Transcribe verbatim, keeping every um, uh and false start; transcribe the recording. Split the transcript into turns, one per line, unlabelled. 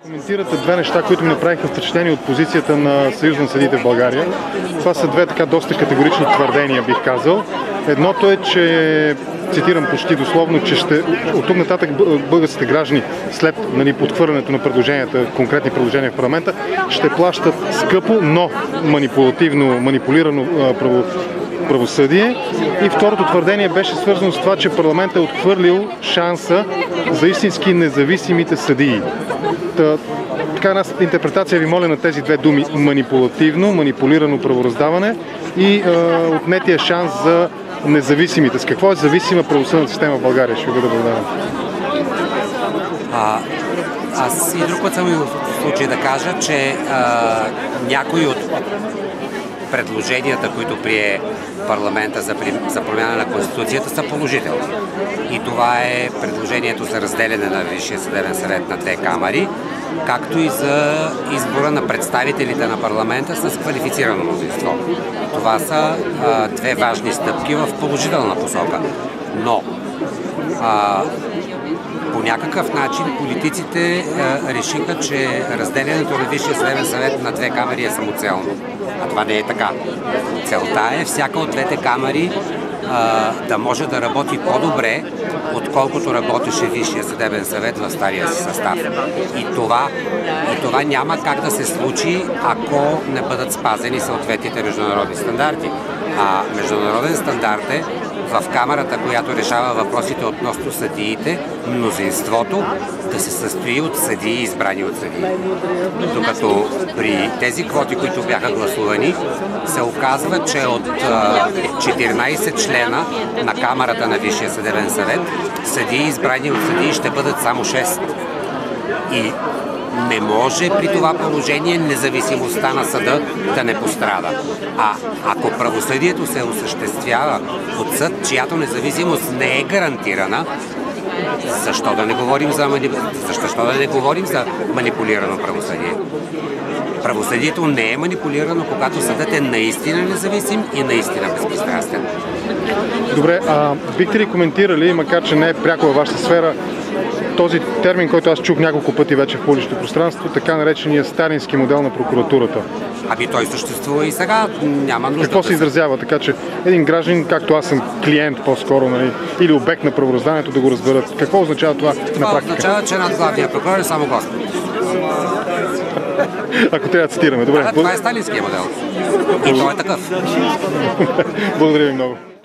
Коментирате две неща, които ми направиха впечатление от позицията на Съюза на съдиите в България. Това са две така доста категорични твърдения, бих казал. Едното е, че, цитирам почти дословно, че ще, от тук нататък българските граждани след нали, подхвърлянето на предложенията, конкретни предложения в парламента, ще плащат скъпо, но манипулативно, манипулирано право, правосъдие. И второто твърдение беше свързано с това, че парламентът е отхвърлил шанса за истински независимите съдии. Та, така една интерпретация ви моля на тези две думи: манипулативно, манипулирано правораздаване и е, отнетия шанс за независимите. С какво е зависима правосъдната система в България? Ще ви бъда благодарен.
А, аз и друг път съм в случай да кажа, че а, някои от предложенията, които прие парламента за, за промяна на Конституцията, са положителни. И това е предложението за разделяне на Висшия съдебен съвет на две камари, както и за избора на представителите на парламента с квалифицирано мнозинство. Това са а, две важни стъпки в положителна посока. Но а, по някакъв начин политиците а, решиха, че разделянето на Висшия съдебен съвет на две камари е самоцелно. А това не е така. Целта е всяка от двете камари а, да може да работи по-добре, отколкото работеше Висшия съдебен съвет в стария си състав. И това, и това няма как да се случи, ако не бъдат спазени съответните международни стандарти. А международен стандарт е в камарата, която решава въпросите относно съдиите, мнозинството да се състои от съдии, избрани от съдии. Докато при тези квоти, които бяха гласувани, се оказва, че от четиринайсет члена на камарата на Висшия съдебен съвет, съдии, избрани от съдии, ще бъдат само шест. И не може при това положение независимостта на съда да не пострада. А ако правосъдието се осъществява от съд, чиято независимост не е гарантирана, защо да не говорим за, мани... защо да не говорим за манипулирано правосъдие? Правосъдието не е манипулирано, когато съдът е наистина независим и наистина безпристрастен.
Добре, а бихте ли коментирали, макар че не е пряко във вашата сфера, този термин, който аз чух няколко пъти вече в публичното пространство, така наречения сталински модел на прокуратурата?
Ами той съществува и сега, няма нужда.
Какво се изразява? Така че един гражданин, както аз съм клиент по-скоро, нали, или обект на праворазданието, да го разберат. Какво означава това, това на практика?
Това означава, че над главния прокурор е само Господ.
Ако трябва да цитираме. Добре.
А, това е сталинския модел. И той е такъв.
Благодаря ви много.